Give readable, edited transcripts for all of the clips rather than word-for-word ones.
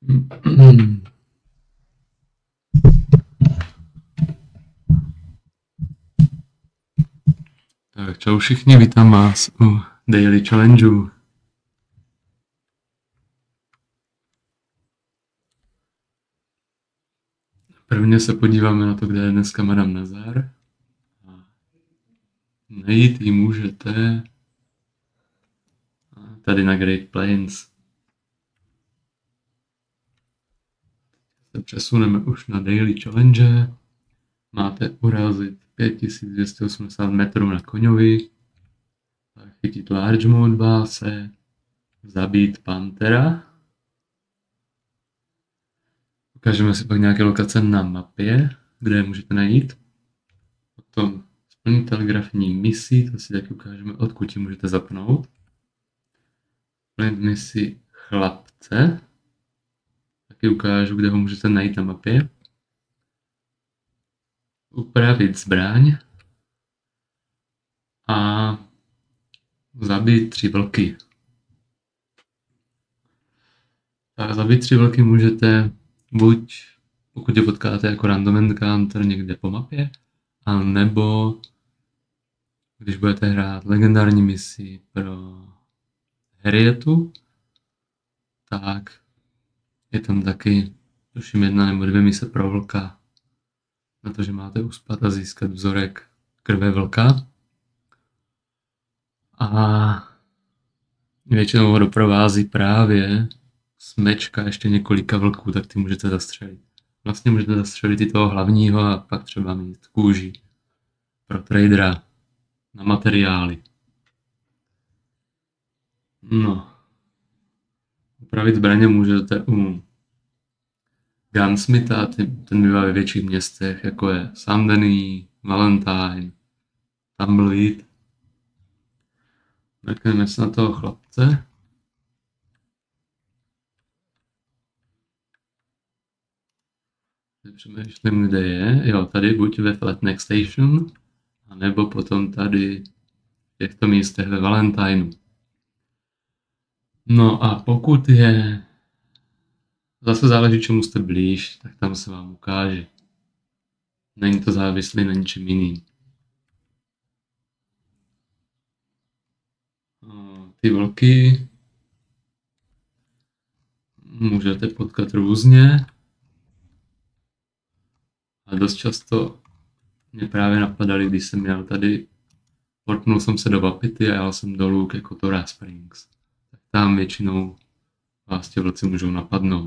Tak čau všichni, vítám vás u Daily Challengeu. Prvně se podíváme na to, kde je dneska Madame Nazar. Najít ji můžete tady na Great Plains. Se přesuneme už na Daily Challenge. Máte urazit 5280 metrů na koňovi, chytit large mode báse, zabít pantera. Ukážeme si pak nějaké lokace na mapě, kde je můžete najít. Potom splnit telegrafní misi, to si taky ukážeme, odkud ji můžete zapnout. Splnit misi chlapce, taky ukážu, kde ho můžete najít na mapě. Upravit zbraň a zabít 3 vlky. Tak zabít 3 vlky můžete buď, pokud je potkáte jako random encounter někde po mapě, a nebo když budete hrát legendární misi pro Harrietu, tak je tam taky tuším 1 nebo 2 mise pro vlka, na to, že máte uspat a získat vzorek krve vlka. A většinou ho doprovází právě smečka ještě několika vlků, tak ty můžete zastřelit. Vlastně můžete zastřelit i toho hlavního a pak třeba mít kůži pro tradera na materiály. No. Upravit zbraně můžete u Gunsmitha, ten bývá ve větších městech, jako je Saint-Denis, Valentine, Tumbleweed. Mrkneme se na toho chlapce. Přemýšlím, kde je. Jo, tady buď ve Flatneck Station, anebo potom tady v těchto místech ve Valentineu. No a pokud je... Zase záleží, čemu jste blíž, tak tam se vám ukáže. Není to závislý na ničem jiným. Ty vlky můžete potkat různě. A dost často mě právě napadaly, když jsem jel tady, portnul jsem se do Wapiti a jel jsem dolů ke Kotora Springs. Tak tam většinou vás ti vlci můžou napadnout.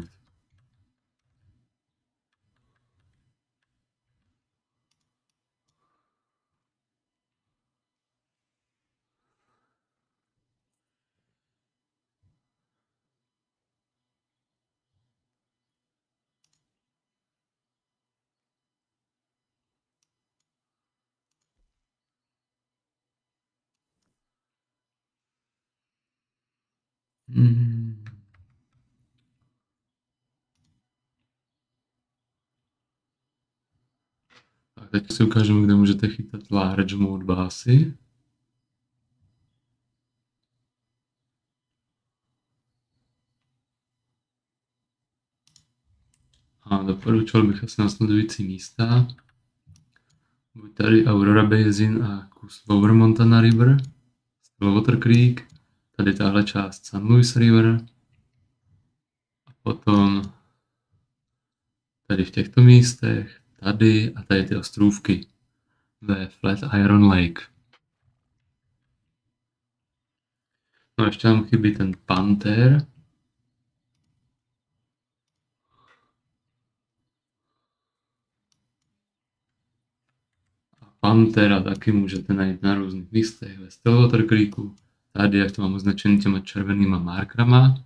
Tak teď si ukážeme, kde můžete chytat large mode básy. A doporučoval bych asi následující místa. Buď tady Aurora Basin a kus Lower Montana River, Stillwater Creek, tady tahle část St. Louis River, a potom tady v těchto místech, tady a tady ty ostrůvky ve Flatiron Lake. No a ještě nám chybí ten Panther. Pantera taky můžete najít na různých místech, ve Stillwater Creeku, tady, jak to mám označený těma červenýma markrama.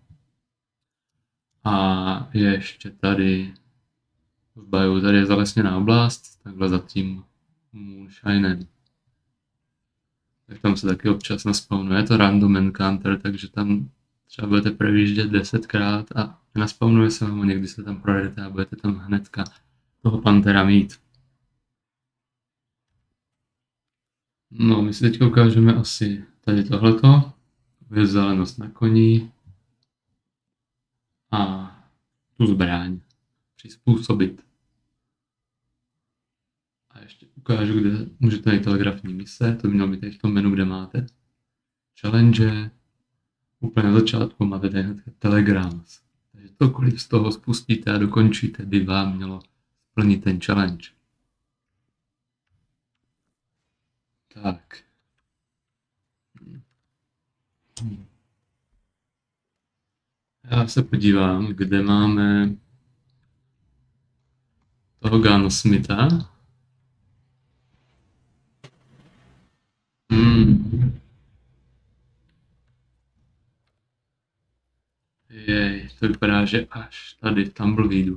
A ještě tady v Bayou, tady je zalesněná oblast, takhle za tím Moonshinem. Tak tam se taky občas naspawnuje, je to random encounter, takže tam třeba budete projíždět 10krát a naspawnuje se vám, někdy se tam projedete a budete tam hnedka toho Pantera mít. No, my si teď ukážeme asi tady tohleto, je zelenost na koni a tu zbraň přizpůsobit. A ještě ukážu, kde můžete najít telegrafní mise, to by mělo být tady v tom menu, kde máte challenge. Úplně na začátku máte tady telegrams. Takže cokoliv z toho spustíte a dokončíte, by vám mělo splnit ten challenge. Tak. Já se podívám, kde máme toho Gunsmitha. Jej, to vypadá, že až tady v Tumbleweedu.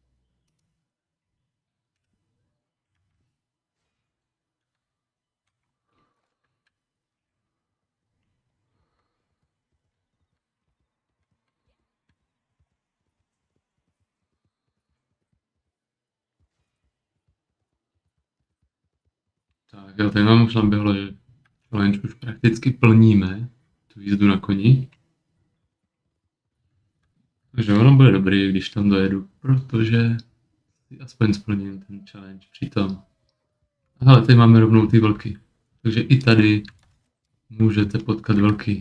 Tak jo, tady nám už naběhlo, že challenge už prakticky plníme, tu jízdu na koni. Takže ono bude dobrý, když tam dojedu, protože si aspoň splním ten challenge přitom. Ale tady máme rovnou ty vlky, takže i tady můžete potkat vlky.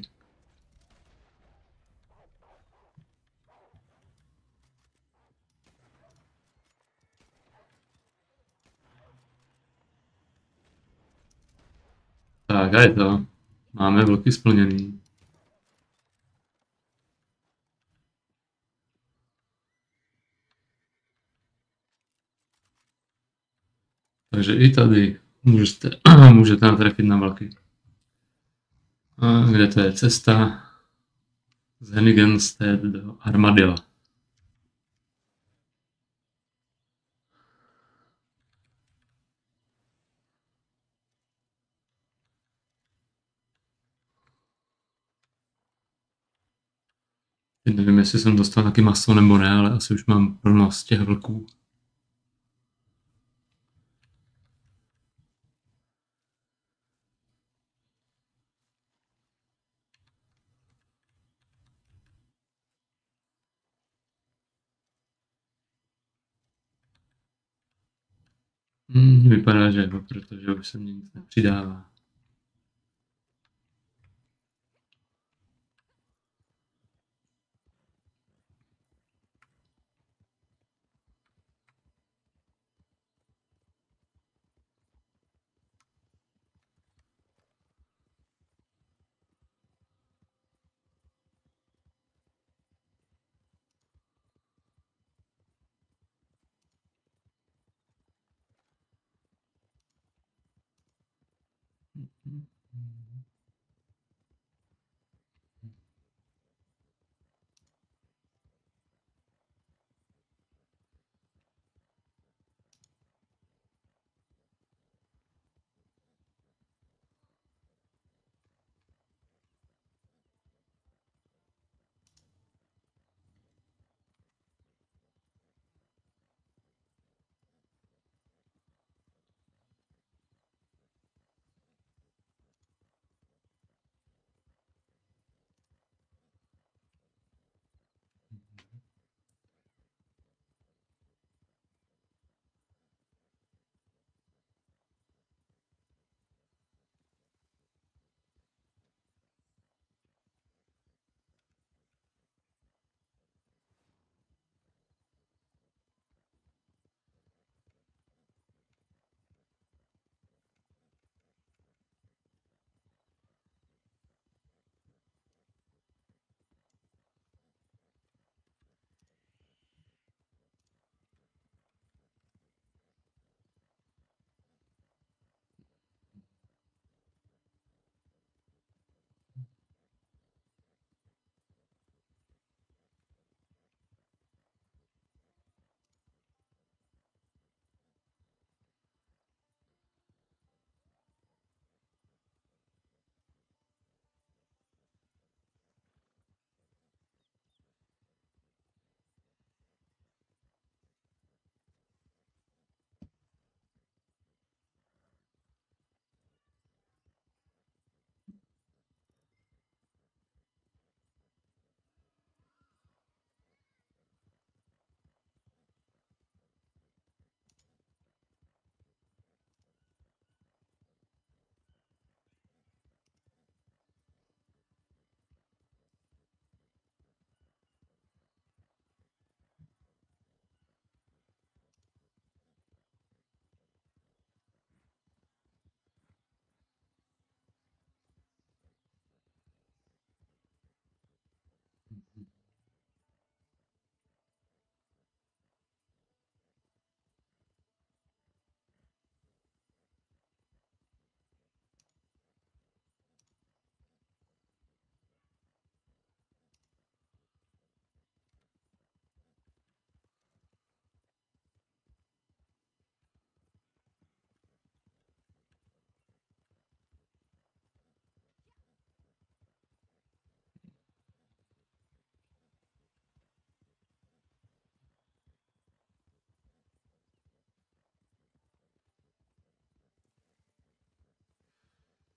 Tak a je to. Máme vlky splněný. Takže i tady můžete natrefit na vlky. A kde to je cesta? Z Hennigenstead do Armadilla. Teď nevím, jestli jsem dostal taky maso nebo ne, ale asi už mám plno z těch vlků. Vypadá, že jo, protože už se mě nic nepřidává.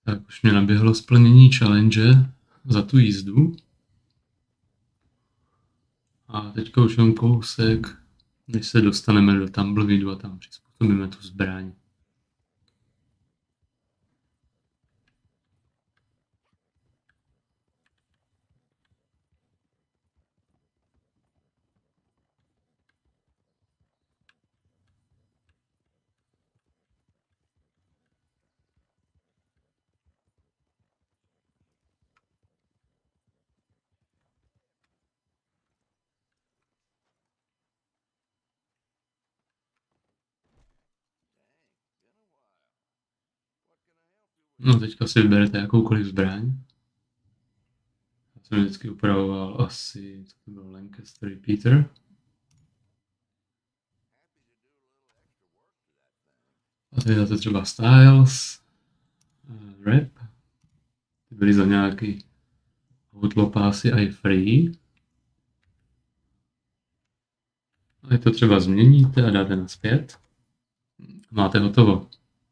Tak už mě naběhlo splnění challenge za tu jízdu. A teďka už mám kousek, než se dostaneme do Tumbleweedu a tam přizpůsobíme tu zbraň. No teďka si vyberete jakoukoliv zbraň. Já jsem vždycky upravoval asi, co to bylo, Lancaster Repeater. A teď dáte třeba Styles, Rap. Ty byly za nějaký Outlaw Passy a i free. A to třeba změníte a dáte nazpět. Máte hotovo.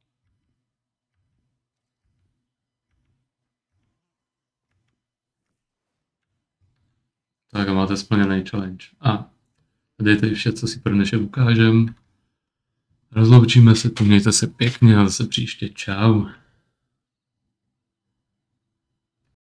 Tak a máte splněný challenge. A tady je to vše, co si pro dnešek ukážem. Rozloučíme se, mějte se pěkně a zase příště. Čau.